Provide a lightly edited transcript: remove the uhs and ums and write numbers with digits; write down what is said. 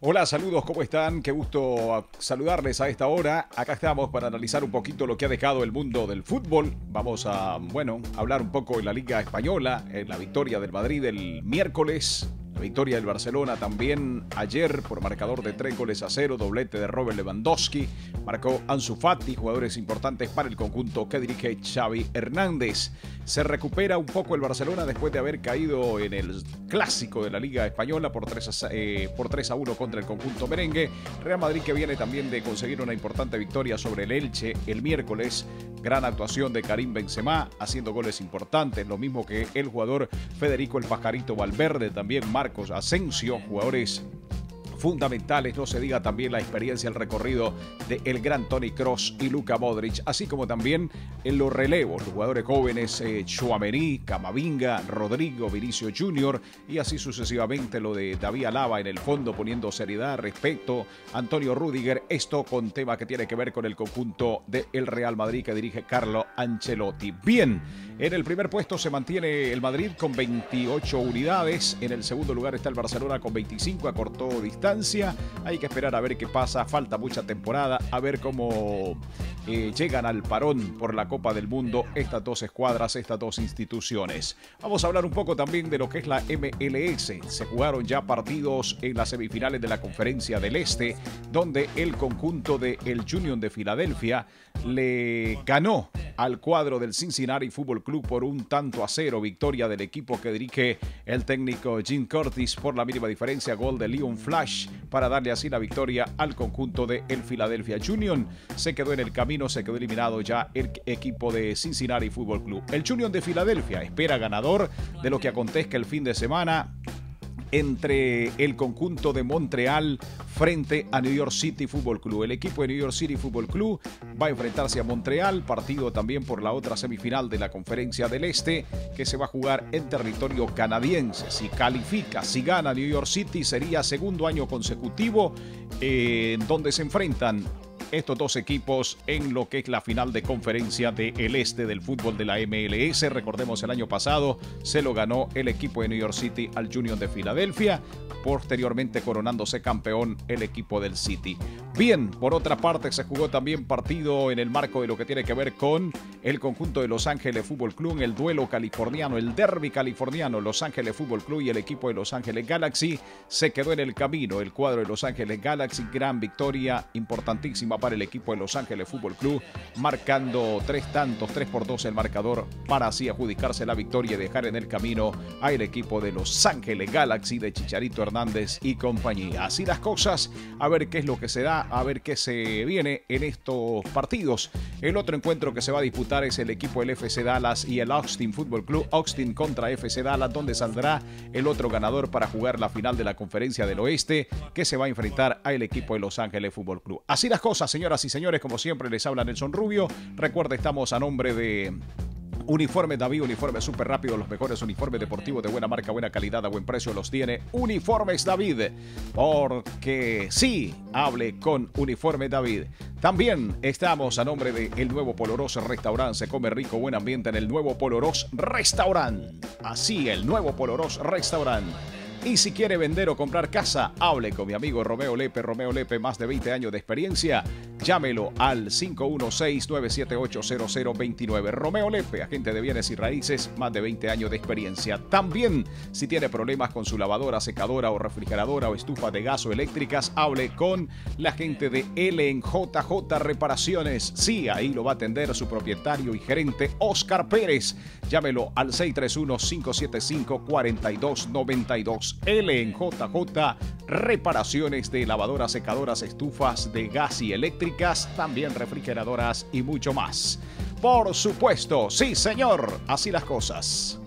Hola, saludos, ¿cómo están? Qué gusto saludarles a esta hora. Acá estamos para analizar un poquito lo que ha dejado el mundo del fútbol. Vamos a, hablar un poco de la Liga Española, en la victoria del Madrid el miércoles. La victoria del Barcelona también ayer por marcador de 3-0, doblete de Robert Lewandowski. Marcó Ansu Fati, jugadores importantes para el conjunto que dirige Xavi Hernández. Se recupera un poco el Barcelona después de haber caído en el clásico de la Liga Española por 3-1 contra el conjunto merengue. Real Madrid que viene también de conseguir una importante victoria sobre el Elche el miércoles. Gran actuación de Karim Benzema, haciendo goles importantes, lo mismo que el jugador Federico el Pajarito Valverde, también Marcos Asensio, jugadores fundamentales, no se diga también la experiencia, el recorrido de el gran Toni Kroos y Luka Modric, así como también en los relevos, los jugadores jóvenes Tchouaméni, Camavinga, Rodrigo, Vinicius Junior y así sucesivamente lo de David Alaba en el fondo poniendo seriedad, respeto, Antonio Rüdiger, esto con tema que tiene que ver con el conjunto del Real Madrid que dirige Carlo Ancelotti. Bien, en el primer puesto se mantiene el Madrid con 28 unidades, en el segundo lugar está el Barcelona con 25, acortó distancia. Hay que esperar a ver qué pasa, falta mucha temporada, a ver cómo llegan al parón por la Copa del Mundo estas dos escuadras, estas dos instituciones. Vamos a hablar un poco también de lo que es la MLS. Se jugaron ya partidos en las semifinales de la Conferencia del Este, donde el conjunto de el Union de Filadelfia le ganó al cuadro del Cincinnati Fútbol Club por 1-0, victoria del equipo que dirige el técnico Jim Curtis por la mínima diferencia, gol de Leon Flash para darle así la victoria al conjunto de el Philadelphia Union. Se quedó en el camino, se quedó eliminado ya el equipo de Cincinnati Fútbol Club. El Union de Filadelfia espera ganador de lo que acontezca el fin de semana entre el conjunto de Montreal frente a New York City Football Club. El equipo de New York City Football Club va a enfrentarse a Montreal, partido también por la otra semifinal de la Conferencia del Este, que se va a jugar en territorio canadiense. Si califica, si gana New York City, sería segundo año consecutivo en donde se enfrentan estos dos equipos en lo que es la final de conferencia del este del fútbol de la MLS. Recordemos, el año pasado se lo ganó el equipo de New York City al Union de Filadelfia, posteriormente coronándose campeón el equipo del City. Bien, por otra parte se jugó también partido en el marco de lo que tiene que ver con el conjunto de Los Ángeles Fútbol Club, el duelo californiano, el derbi californiano, Los Ángeles Fútbol Club y el equipo de Los Ángeles Galaxy. Se quedó en el camino el cuadro de Los Ángeles Galaxy, gran victoria importantísima para el equipo de Los Ángeles Fútbol Club, marcando 3-2 el marcador para así adjudicarse la victoria y dejar en el camino al equipo de Los Ángeles Galaxy de Chicharito Hernández y compañía. Así las cosas, a ver qué es lo que se da, a ver qué se viene en estos partidos. El otro encuentro que se va a disputar es el equipo del FC Dallas y el Austin Fútbol Club, Austin contra FC Dallas, donde saldrá el otro ganador para jugar la final de la Conferencia del Oeste, que se va a enfrentar al equipo de Los Ángeles Fútbol Club. Así las cosas, señoras y señores, como siempre les habla Nelson Rubio. Recuerda, estamos a nombre de Uniformes David, uniformes súper rápido, los mejores uniformes deportivos de buena marca, buena calidad, a buen precio los tiene Uniformes David. Porque sí, hable con Uniformes David. También estamos a nombre de El Nuevo Polorós Restaurant. Se come rico, buen ambiente en El Nuevo Polorós Restaurant. Así, El Nuevo Polorós Restaurant. Y si quiere vender o comprar casa, hable con mi amigo Romeo Lepe. Romeo Lepe, más de 20 años de experiencia. Llámelo al 516-978-0029. Romeo Lepe, agente de bienes y raíces, más de 20 años de experiencia. También, si tiene problemas con su lavadora, secadora o refrigeradora o estufa de gas o eléctricas, hable con la gente de LNJJ Reparaciones. Sí, ahí lo va a atender su propietario y gerente Oscar Pérez. Llámelo al 631-575-4292. LNJJ Reparaciones de lavadoras, secadoras, estufas de gas y eléctricas, también refrigeradoras y mucho más. Por supuesto, sí señor, así las cosas.